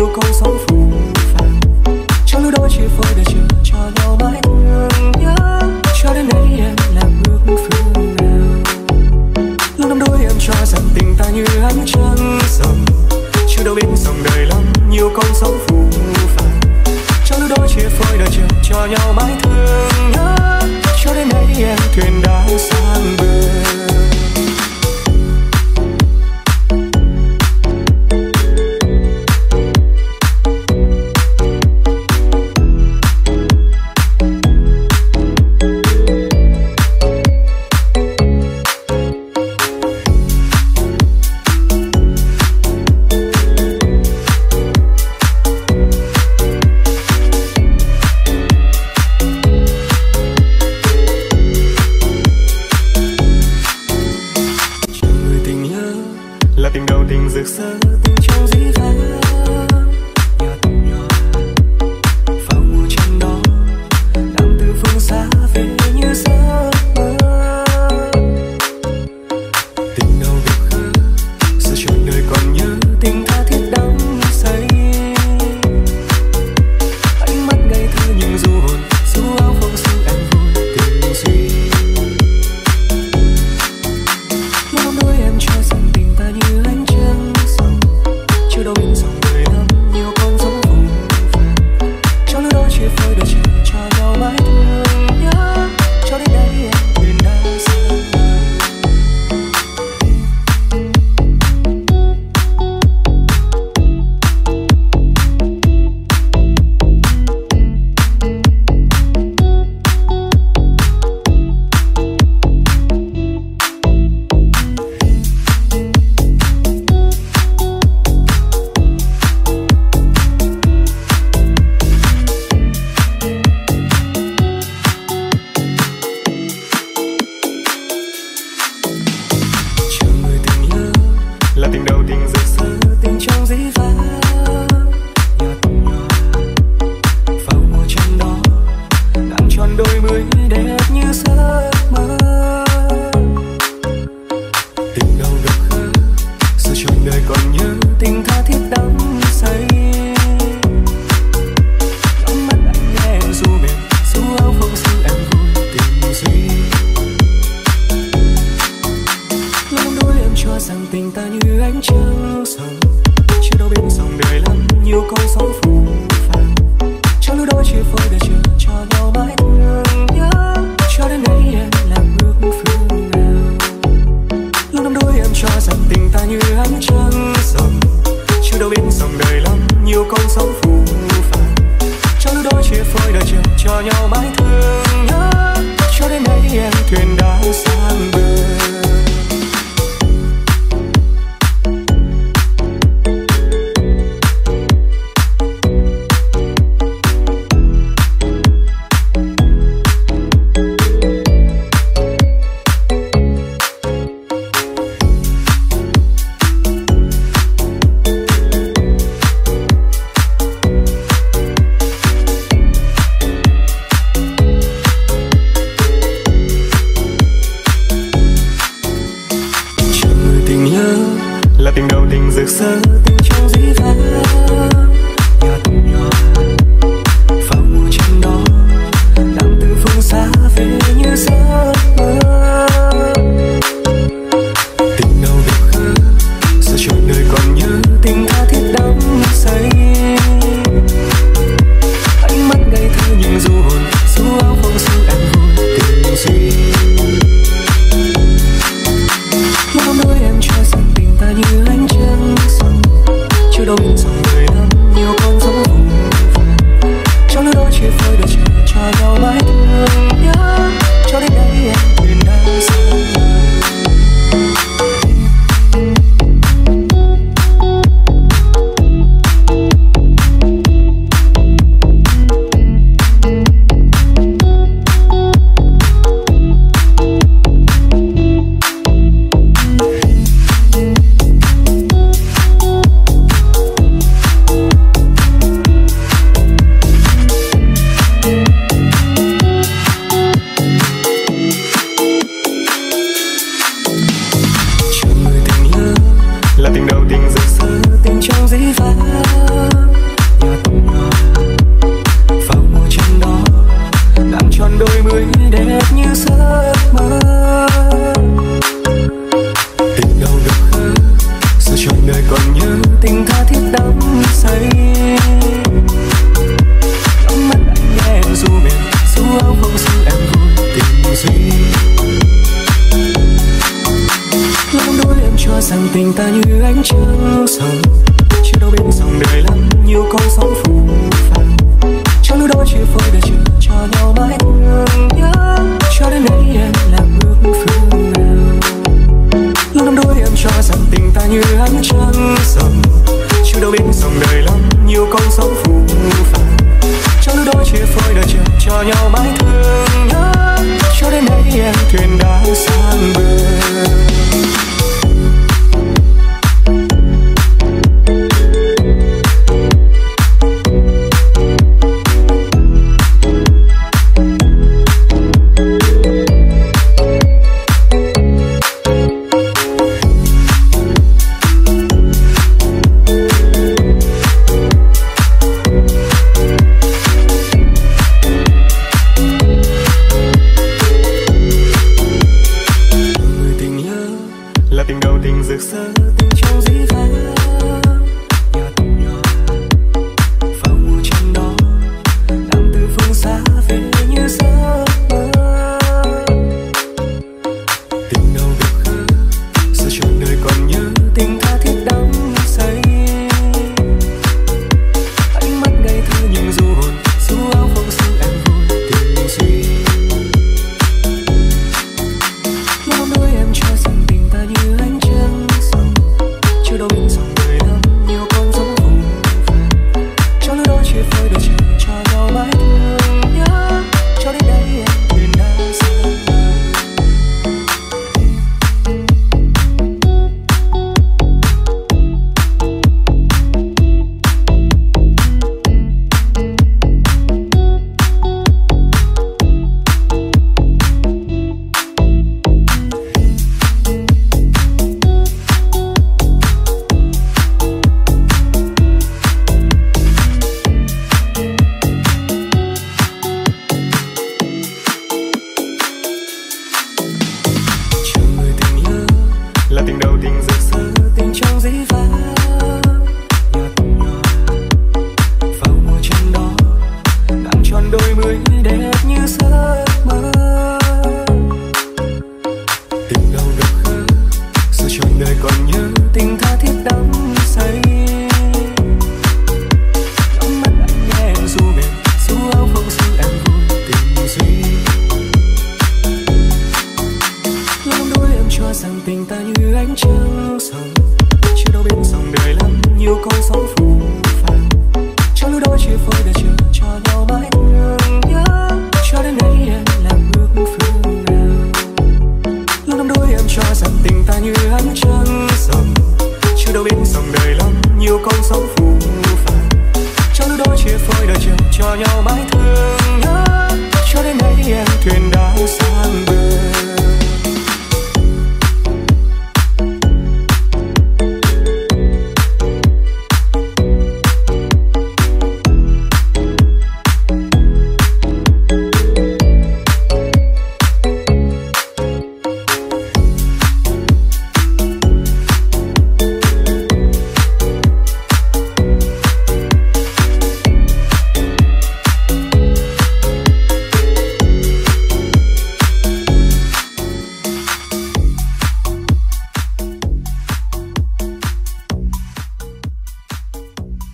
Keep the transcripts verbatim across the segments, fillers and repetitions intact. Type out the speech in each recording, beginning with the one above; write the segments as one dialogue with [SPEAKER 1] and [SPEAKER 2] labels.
[SPEAKER 1] nhiều con sóng phù phàng. Trong lúc đó chia phôi để chờ cho nhau mãi thương nhớ, cho đến nay em làm bước phương nào. Lúc năm đôi em cho rằng tình ta như ánh trăng rồng, chưa đâu bên dòng đời lắm nhiều con sóng phù phàng. Trong lúc đó chia phôi để chờ cho nhau mãi thương nhớ, cho đến nay em thuyền đã sang bờ.
[SPEAKER 2] là tình đầu tình rực rỡ tình trong dĩ vãng.
[SPEAKER 1] ta như ánh trăng sông, chiều đâu bên dòng đời lắm nhiều con sóng phù phàng. Trong lúc đó chia phôi đời chờ cho nhau mãi thương nhớ, cho đến nay em làm bước phương nào. Lúc năm đôi em cho rằng tình ta như ánh trăng sông, chiều đâu bên dòng đời lắm nhiều con sóng phù phàng. Trong lúc đó chia phôi đời chờ cho nhau mãi thương nhớ, cho đến nay em thuyền đã sang bờ.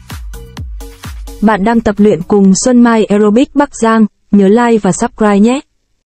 [SPEAKER 2] Bạn đang tập luyện cùng Xuân Mai Aerobic Bắc Giang, nhớ like và subscribe nhé.